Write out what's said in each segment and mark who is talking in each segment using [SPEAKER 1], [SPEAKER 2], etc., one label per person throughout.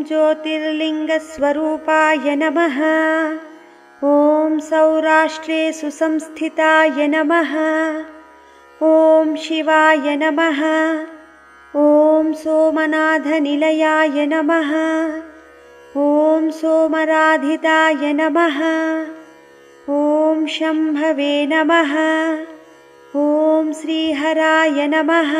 [SPEAKER 1] ज्योतिर्लिङ्गस्वरूपाय नमः। ॐ सौराष्ट्रे सुसंस्थिताय नमः। ॐ शिवाय नमः। ॐ सोमनाथनिलयाय नमः। ॐ सोमराधिताय नमः। ॐ शम्भवे नमः। ॐ श्रीहराय नमः।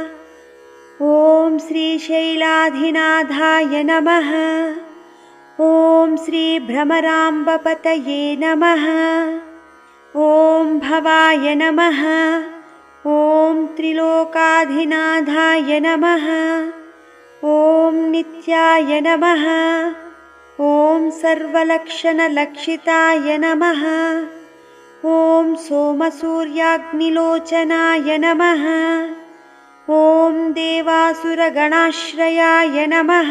[SPEAKER 1] ॐ श्रीशैलाधिनाथाय नमः। ॐ श्रीभ्रमराम्बपतये नमः। ॐ भवाय नमः। ॐ त्रिलोकाधिनाथाय नमः। ॐ नित्याय नमः। ॐ सर्वलक्षणलक्षिताय नमः। ॐ सोमसूर्याग्निलोचनाय नमः। ॐ देवासुरगणाश्रयाय नमः।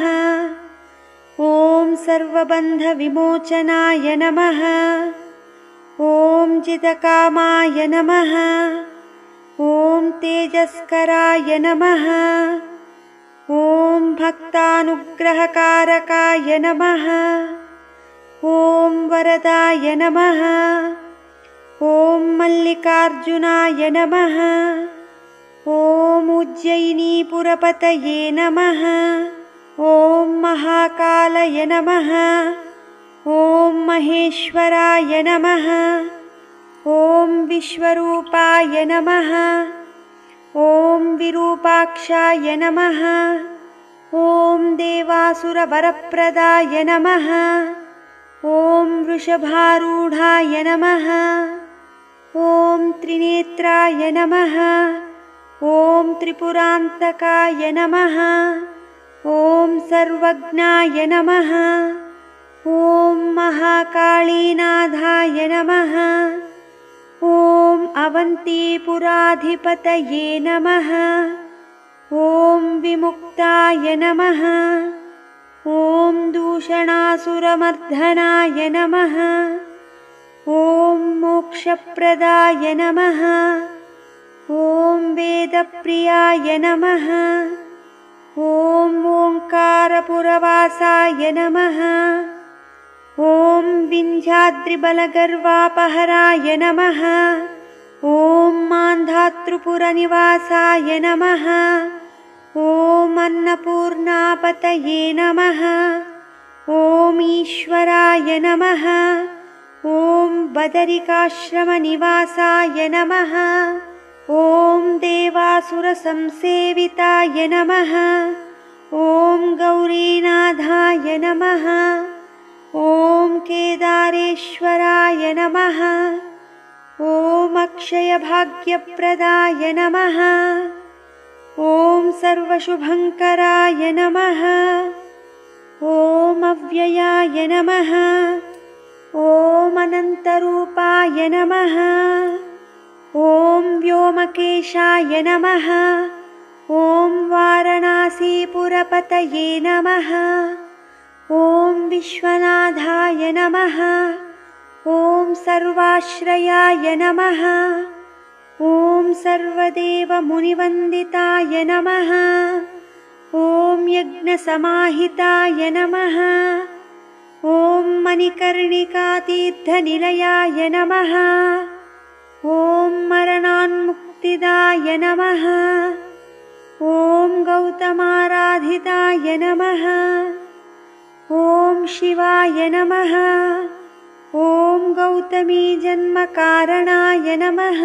[SPEAKER 1] ॐ सर्वबन्धविमोचनाय नमः। ॐ जितकामाय नमः। ॐ तेजस्कराय नमः। ॐ भक्तानुग्रहकारकाय नमः। ॐ वरदाय नमः। ॐ मल्लिकार्जुनाय नमः। ॐ उज्जयिनीपुरपतये नमः। ॐ महाकालय नमः। ॐ महेश्वराय नमः। ॐ विश्वरूपाय नमः। ॐ विरूपाक्षाय नमः। ॐ देवासुरवरप्रदाय नमः। ॐ वृषभारूढाय नमः। ॐ त्रिनेत्राय नमः। ॐ त्रिपुरान्तकाय नमः। ॐ सर्वज्ञाय नमः। ॐ महाकालीनाथाय नमः। ॐ अवन्तीपुराधिपतये नमः। ॐ विमुक्ताय नमः। ॐ दूषणासुरमर्दनाय नमः। ॐ मोक्षप्रदाय नमः। ॐ वेदप्रियाय नमः। ॐ ओङ्कारपुरवासाय नमः। ॐ विन्ध्याद्रिबलगर्वापहराय नमः। ॐ मान्धातृपुरनिवासाय नमः। ॐ अन्नपूर्णापतये नमः। ॐ ईश्वराय नमः। ॐ बदरिकाश्रमनिवासाय नमः। ॐ देवासुरसंसेविताय नमः। ॐ गौरीनाथाय नमः। ॐ केदारेश्वराय नमः। ॐ अक्षयभाग्यप्रदाय नमः। ॐ सर्वशुभङ्कराय नमः। ॐ अव्ययाय नमः। ॐ अनन्तरूपाय नमः। ॐ व्योमकेशाय नमः। ॐ वाराणसीपुरपतये नमः। ॐ विश्वनाथाय नमः। ॐ सर्वाश्रयाय नमः। ॐ सर्वदेवमुनिवन्दिताय नमः। ॐ यज्ञसमाहिताय नमः। ॐ मणिकर्णिकातीर्थनिलयाय नमः। ॐ मरणान्मुक्तिदाय नमः। ॐ गौतमाराधिताय नमः। ॐ शिवाय नमः। ॐ गौतमीजन्मकारणाय नमः।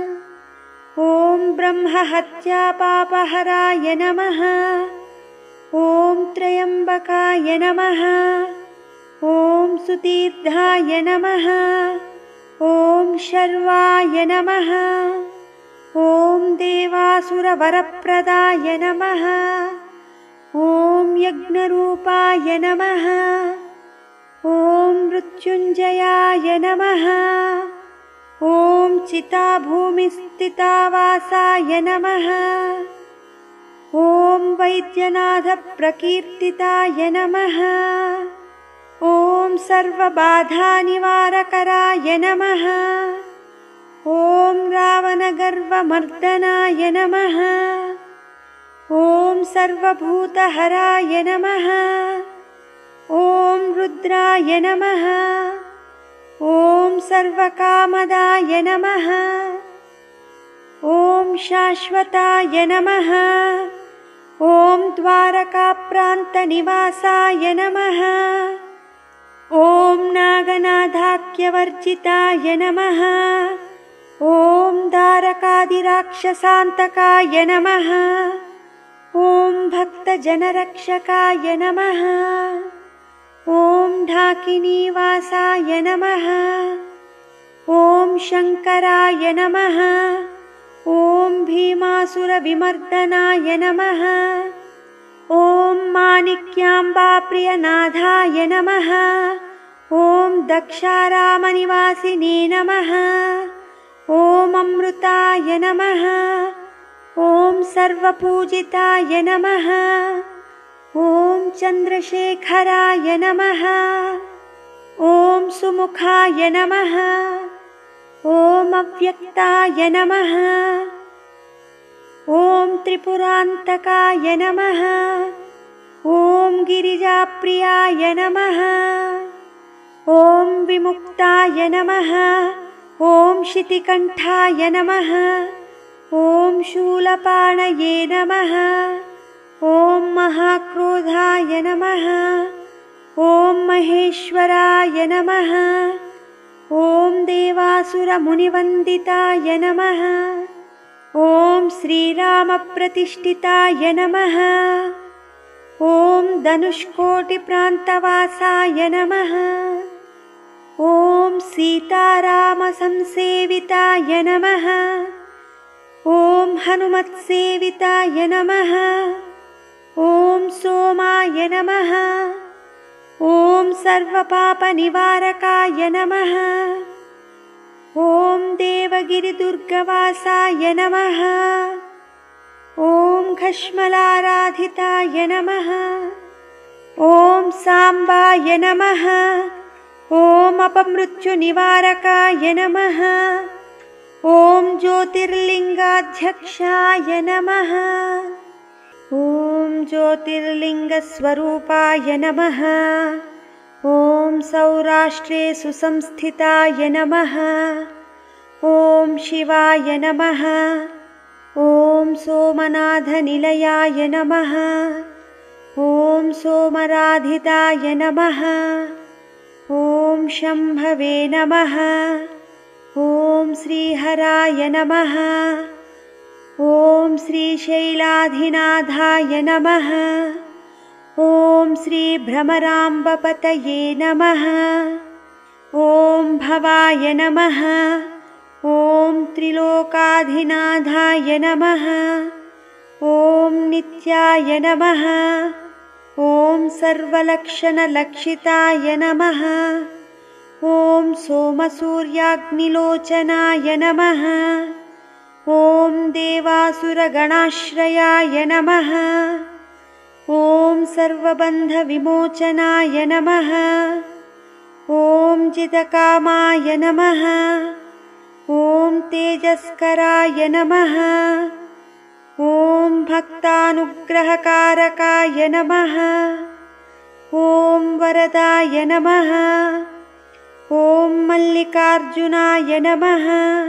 [SPEAKER 1] ॐ ब्रह्महत्यापापहराय नमः। ॐ त्र्यम्बकाय नमः। ॐ सुतीर्थाय नमः। ॐ शर्वाय नमः। ॐ देवासुरवरप्रदाय नमः। ॐ यज्ञरूपाय नमः। ॐ मृत्युञ्जयाय नमः। ॐ चिताभूमिस्थितावासाय नमः। ॐ वैद्यनाथप्रकीर्तिताय नमः। ॐ सर्वबाधानिवारकराय नमः। ॐ रावणगर्वमर्दनाय नमः। ॐ सर्वभूतहराय नमः। रुद्राय नमः। ॐ सर्वकामदाय नमः। ॐ शाश्वताय नमः। ॐ द्वारकाप्रान्तनिवासाय नमः। ॐ नागनाथाख्यवर्जिताय नमः। ॐ दारकादिराक्षसान्तकाय नमः। ॐ भक्तजनरक्षकाय नमः। ॐ ढाकिनीवासाय नमः। ॐ शङ्कराय नमः। ॐ भीमासुरविमर्दनाय नमः। ॐ माणिक्याम्बाप्रियनाथाय नमः। ॐ दक्षारामनिवासिने नमः। ॐ अमृताय नमः। ॐ सर्वपूजिताय नमः। ॐ चन्द्रशेखराय नमः। ॐ सुमुखाय नमः। ॐ अव्यक्ताय नमः। ॐ त्रिपुरान्तकाय नमः। ॐ गिरिजाप्रियाय नमः। ॐ विमुक्ताय नमः। ॐ शितिकण्ठाय नमः। ॐ शूलपाणये नमः। ॐ महाक्रोधाय नमः। ॐ महेश्वराय नमः। ॐ देवासुरमुनिवन्दिताय नमः। ॐ श्रीरामप्रतिष्ठिताय नमः। ॐ धनुष्कोटिप्रान्तवासाय नमः। ॐ सीतारामसंसेविताय नमः। ॐ हनुमत्सेविताय नमः। ॐ सोमाय नमः। ॐ सर्वपापनिवारकाय नमः। ॐ देवगिरिदुर्गवासाय नमः। ॐ खश्मलाराधिताय नमः। ॐ साम्बाय नमः। ॐ अपमृत्युनिवारकाय नमः। ॐ ज्योतिर्लिङ्गाध्यक्षाय नमः। ॐ ज्योतिर्लिङ्गस्वरूपाय नमः। ॐ सौराष्ट्रे सुसंस्थिताय नमः। ॐ शिवाय नमः। ॐ सोमनाथनिलयाय नमः। ॐ सोमराधिताय नमः। ॐ शम्भवे नमः। ॐ श्रीहराय नमः। ॐ श्रीशैलाधिनाथाय नमः। ॐ श्रीभ्रमराम्बपतये नमः। ॐ भवाय नमः। ॐ त्रिलोकाधिनाथाय नमः। ॐ नित्याय नमः। ॐ सर्वलक्षणलक्षिताय नमः। ॐ सोमसूर्याग्निलोचनाय नमः। ॐ देवासुरगणाश्रयाय नमः। ॐ सर्वबन्धविमोचनाय नमः। ॐ जितकामाय नमः। ॐ तेजस्कराय नमः। ॐ भक्तानुग्रहकारकाय नमः। ॐ वरदाय नमः। ॐ मल्लिकार्जुनाय नमः।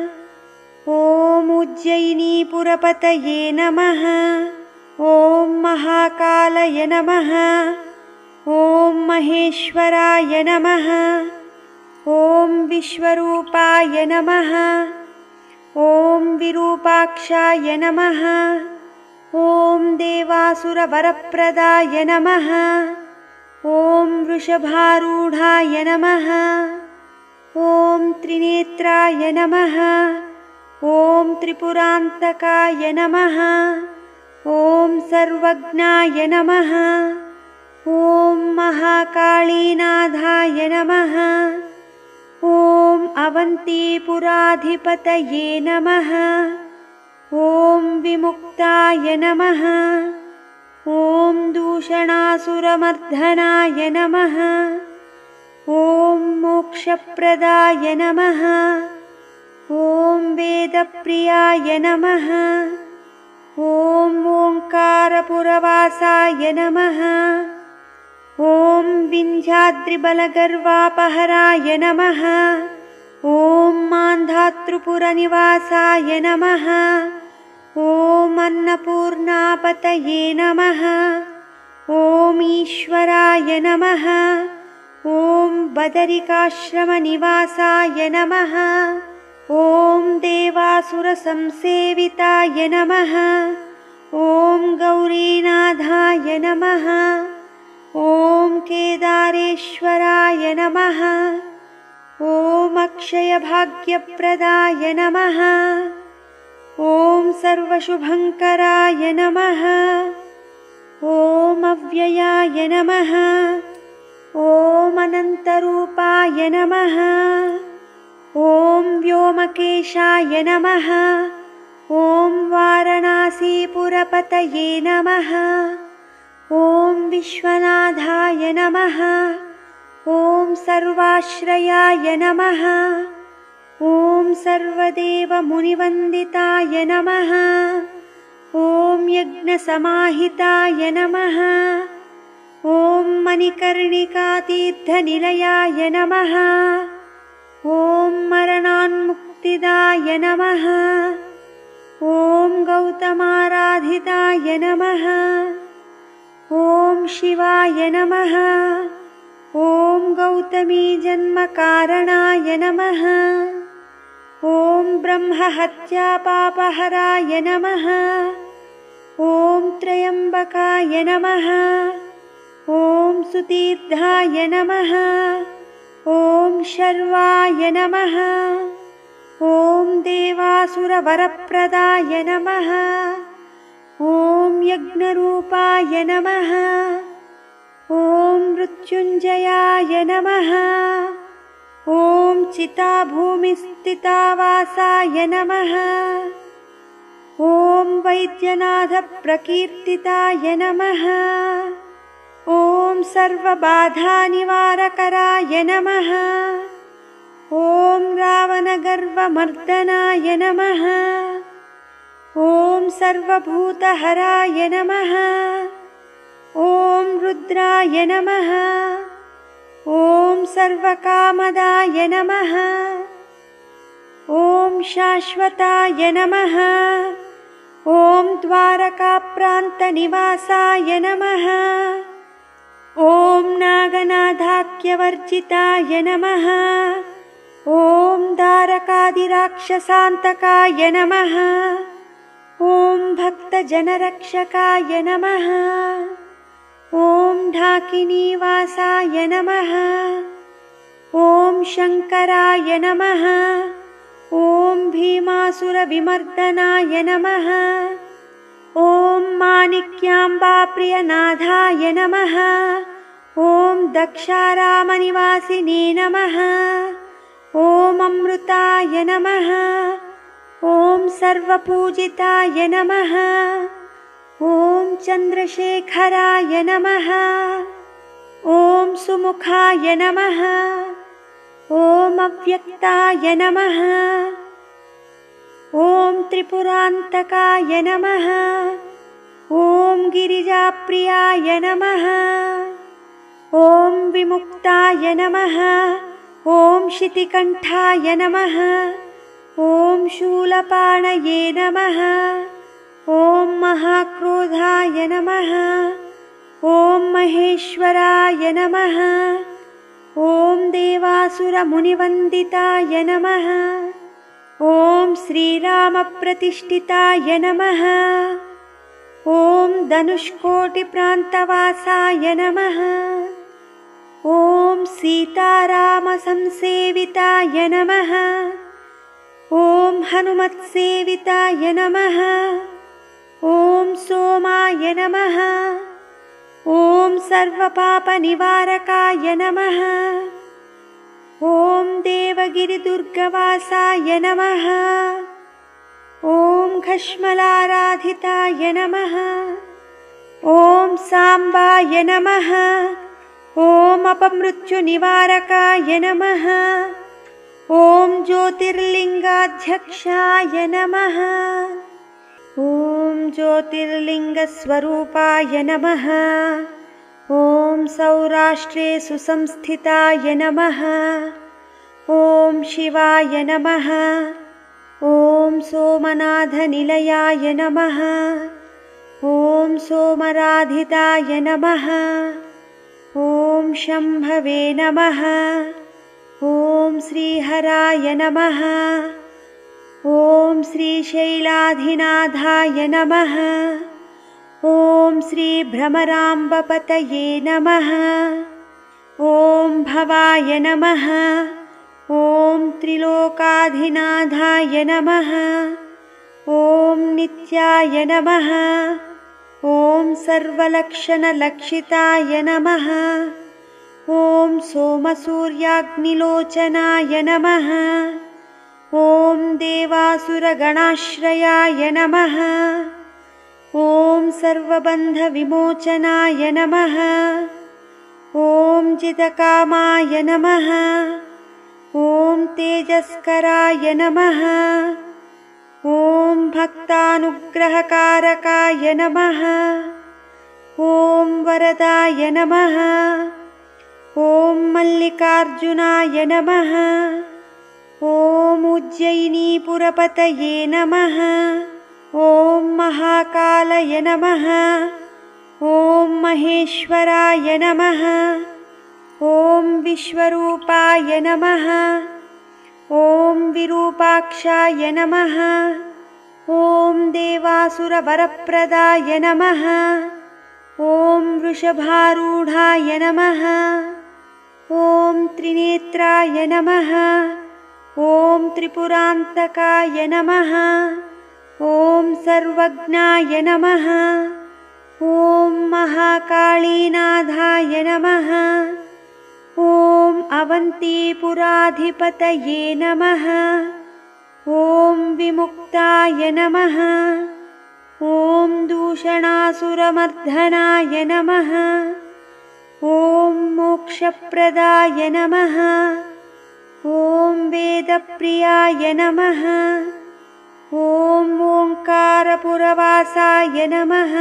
[SPEAKER 1] ॐ उज्जयिनीपुरपतये नमः। ॐ महाकालय नमः। ॐ महेश्वराय नमः। ॐ विश्वरूपाय नमः। ॐ विरूपाक्षाय नमः। ॐ देवासुरवरप्रदाय नमः। ॐ वृषभारूढाय नमः। ॐ त्रिनेत्राय नमः। ॐ त्रिपुरान्तकाय नमः। ॐ सर्वज्ञाय नमः। ॐ महाकालीनाथाय नमः। ॐ अवन्तीपुराधिपतये नमः। ॐ विमुक्ताय नमः। ॐ दूषणासुरमर्दनाय नमः। ॐ मोक्षप्रदाय नमः। ॐ वेदप्रियाय नमः। ॐ ओङ्कारपुरवासाय नमः। ॐ विरिञ्जाद्रिबलगर्वापहराय नमः। ॐ मान्धातृपुरनिवासाय नमः। ॐ अन्नपूर्णापतये नमः। ॐ ईश्वराय नमः। ॐ बदरिकाश्रमनिवासाय नमः। ॐ देवासुरसंसेविताय नमः। ॐ गौरीनाथाय नमः। ॐ केदारेश्वराय नमः। ॐ अक्षयभाग्यप्रदाय नमः। ॐ सर्वशुभङ्कराय नमः। ॐ अव्ययाय नमः। ॐ अनन्तरूपाय नमः। ॐ व्योमकेशाय नमः। ॐ वाराणसीपुरपतये नमः। ॐ विश्वनाथाय नमः। ॐ सर्वाश्रयाय नमः। ॐ सर्वदेवमुनिवन्दिताय नमः। ॐ यज्ञसमाहिताय नमः। ॐ मणिकर्णिकातीर्थनिलयाय नमः। ॐ मरणान्मुक्तिदाय नमः। ॐ गौतमाराधिताय नमः। ॐ शिवाय नमः। ॐ गौतमीजन्मकारणाय नमः। ॐ ब्रह्महत्यापापहराय नमः। ॐ त्र्यम्बकाय नमः। ॐ सुतीर्थाय नमः। ॐ शर्वाय नमः। ॐ देवासुरवरप्रदाय नमः। ॐ यज्ञरूपाय नमः। ॐ मृत्युञ्जयाय नमः। ॐ चिताभूमिस्थितावासाय नमः। ॐ वैद्यनाथप्रकीर्तिताय नमः। ॐ सर्वबाधानिवारकराय नमः। ॐ रावणगर्वमर्दनाय नमः। ॐ सर्वभूतहराय नमः। ॐ रुद्राय नमः। ॐ सर्वकामदाय नमः। ॐ शाश्वताय नमः। ॐ द्वारकाप्रान्तनिवासाय नमः। ॐ नागनाथाख्यवर्जिताय नमः। ॐ दारकादिराक्षसान्तकाय नमः। ॐ भक्तजनरक्षकाय नमः। ॐ ढाकिनीवासाय नमः। ॐ शङ्कराय नमः। ॐ भीमासुरविमर्दनाय नमः। ॐ माणिक्याम्बाप्रियनाथाय नमः। ॐ दक्षारामनिवासिने नमः। ॐ अमृताय नमः। ॐ सर्वपूजिताय नमः। ॐ चन्द्रशेखराय नमः। ॐ सुमुखाय नमः। ॐ अव्यक्ताय नमः। ॐ त्रिपुरान्तकाय नमः। ॐ गिरिजाप्रियाय नमः। ॐ विमुक्ताय नमः। ॐ शितिकण्ठाय नमः। ॐ शूलपाणये नमः। ॐ महाक्रोधाय नमः। ॐ महेश्वराय नमः। ॐ देवासुरमुनिवन्दिताय नमः। ॐ श्रीरामप्रतिष्ठिताय नमः। ॐ धनुष्कोटिप्रान्तवासाय नमः। ॐ सीतारामसंसेविताय नमः। ॐ हनुमत्सेविताय नमः। ॐ सोमाय नमः। ॐ सर्वपापनिवारकाय नमः। ॐ देवगिरिदुर्गवासाय नमः। ॐ खश्मलाराधिताय नमः। ॐ साम्बाय नमः। ॐ अपमृत्युनिवारकाय नमः। ॐ ज्योतिर्लिङ्गाध्यक्षाय नमः। ॐ ज्योतिर्लिङ्गस्वरूपाय नमः। ॐ सौराष्ट्रे सुसंस्थिताय नमः। ॐ शिवाय नमः। ॐ सोमनाथनिलयाय नमः। ॐ सोमराधिताय नमः। ॐ शम्भवे नमः। ॐ श्रीहराय नमः। ॐ श्रीशैलाधिनाथाय नमः। ॐ श्रीभ्रमराम्बपतये नमः। ॐ भवाय नमः। ॐ त्रिलोकाधिनाथाय नमः। ॐ नित्याय नमः। ॐ सर्वलक्षणलक्षिताय नमः। ॐ सोमसूर्याग्निलोचनाय नमः। ॐ देवासुरगणाश्रयाय नमः। ॐ सर्वबन्धविमोचनाय नमः। ॐ जितकामाय नमः। ॐ तेजस्कराय नमः। ॐ भक्तानुग्रहकारकाय नमः। ॐ वरदाय नमः। ॐ मल्लिकार्जुनाय नमः। ॐ उज्जयिनीपुरपतये नमः। ॐ महाकालय नमः। ॐ महेश्वराय नमः। ॐ विश्वरूपाय नमः। ॐ विरूपाक्षाय नमः। ॐ देवासुरवरप्रदाय नमः। ॐ वृषभारूढाय नमः। ॐ त्रिनेत्राय नमः। ॐ त्रिपुरान्तकाय नमः। ॐ सर्वज्ञाय नमः। ॐ महाकालीनाथाय नमः। ॐ अवन्तीपुराधिपतये नमः। ॐ विमुक्ताय नमः। ॐ दूषणासुरमर्दनाय नमः। ॐ मोक्षप्रदाय नमः। ॐ वेदप्रियाय नमः। ॐ ओङ्कारपुरवासाय नमः।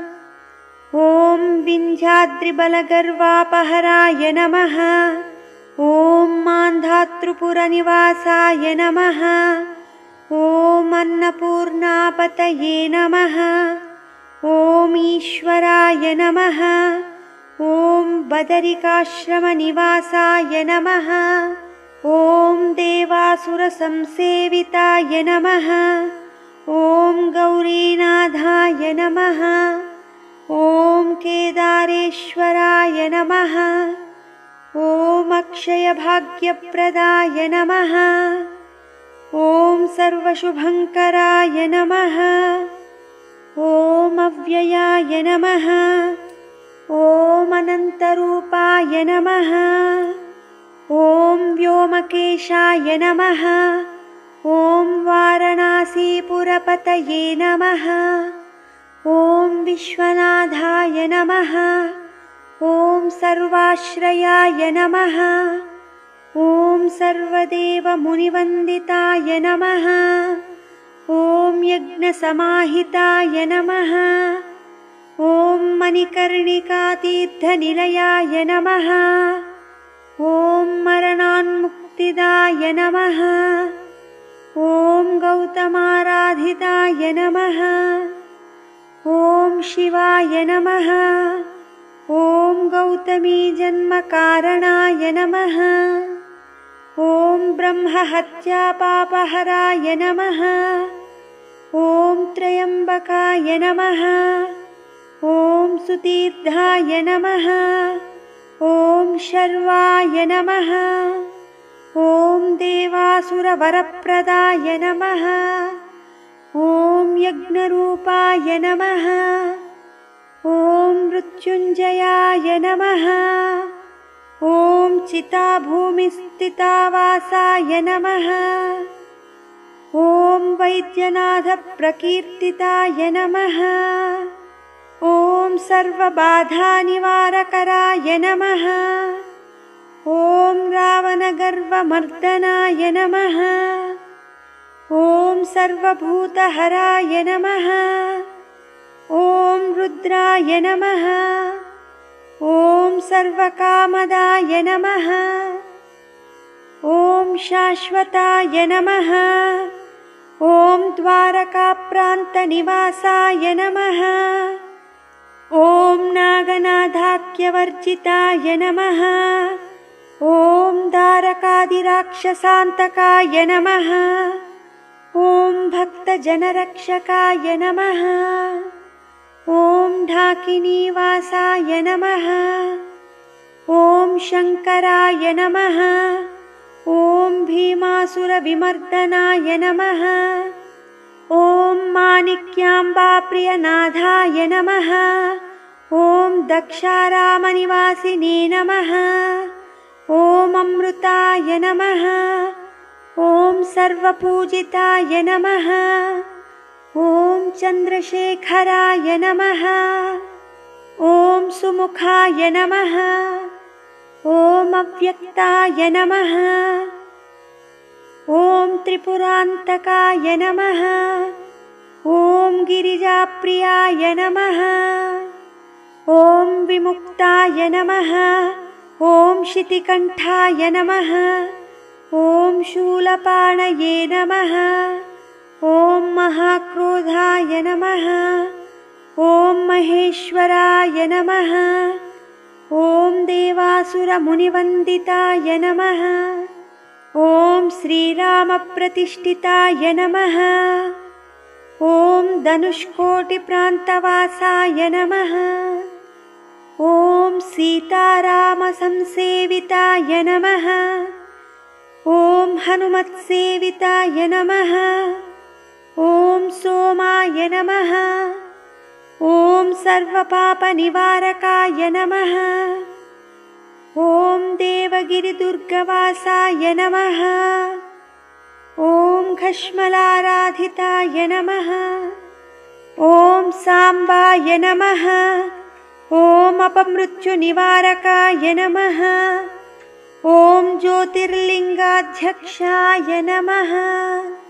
[SPEAKER 1] ॐ विन्ध्याद्रिबलगर्वापहराय नमः। ॐ मान्धातृपुरनिवासाय नमः। ॐ अन्नपूर्णापतये नमः। ॐ ईश्वराय नमः। ॐ बदरिकाश्रमनिवासाय नमः। ॐ देवासुरसंसेविताय नमः। ॐ गौरीनाथाय नमः। ॐ केदारेश्वराय नमः। ॐ अक्षयभाग्यप्रदाय नमः। ॐ सर्वशुभङ्कराय नमः। ॐ अव्ययाय नमः। ॐ अनन्तरूपाय नमः। ॐ व्योमकेशाय नमः। ॐ वाराणसीपुरपतये नमः। ॐ विश्वनाथाय नमः। ॐ सर्वाश्रयाय नमः। ॐ सर्वदेवमुनिवन्दिताय नमः। ॐ यज्ञसमाहिताय नमः। ॐ मणिकर्णिकातीर्थनिलयाय नमः। ॐ मरणान्मुक्तिदाय नमः। ॐ गौतमाराधिताय नमः। ॐ शिवाय नमः। ॐ गौतमीजन्मकारणाय नमः। ॐ ब्रह्महत्यापापहराय नमः। ॐ त्र्यम्बकाय नमः। ॐ सुतीर्थाय नमः। ॐ शर्वाय नमः। ॐ देवासुरवरप्रदाय नमः। ॐ यज्ञरूपाय नमः। ॐ मृत्युञ्जयाय नमः। ॐ चिताभूमिस्थितावासाय नमः। ॐ वैद्यनाथप्रकीर्तिताय नमः। ॐ सर्वबाधानिवारकराय नमः। ॐ रावणगर्वमर्दनाय नमः। ॐ सर्वभूतहराय नमः। ॐ रुद्राय नमः। ॐ सर्वकामदाय नमः। ॐ शाश्वताय नमः। ॐ द्वारकाप्रान्तनिवासाय नमः। ॐ नागनाथाख्यवर्जिताय नमः। ॐ दारकादिराक्षसान्तकाय नमः। ॐ भक्तजनरक्षकाय नमः। ॐ ढाकिनीवासाय नमः। ॐ शङ्कराय नमः। ॐ भीमासुरविमर्दनाय नमः। ॐ माणिक्याम्बाप्रियनाथाय नमः। ॐ दक्षारामनिवासिने नमः। ॐ अमृताय नमः। ॐ सर्वपूजिताय नमः। ॐ चन्द्रशेखराय नमः। ॐ सुमुखाय नमः। ॐ अव्यक्ताय नमः। ॐ त्रिपुरान्तकाय नमः। ॐ गिरिजाप्रियाय नमः। ॐ विमुक्ताय नमः। ॐ शितिकण्ठाय नमः। ॐ शूलपाणये नमः। ॐ महाक्रोधाय नमः। ॐ महेश्वराय नमः। ॐ देवासुरमुनिवन्दिताय नमः। ॐ श्रीरामप्रतिष्ठिताय नमः। ॐ धनुष्कोटिप्रान्तवासाय नमः। ॐ सीतारामसंसेविताय नमः। ॐ हनुमत्सेविताय नमः। ॐ सोमाय नमः। ॐ सर्वपापनिवारकाय नमः। ॐ देवगिरिदुर्गवासाय नमः। ॐ घष्मलाराधिताय नमः। ॐ साम्बाय नमः। ॐ अपमृत्युनिवारकाय नमः। ॐ ज्योतिर्लिङ्गाध्यक्षाय नमः।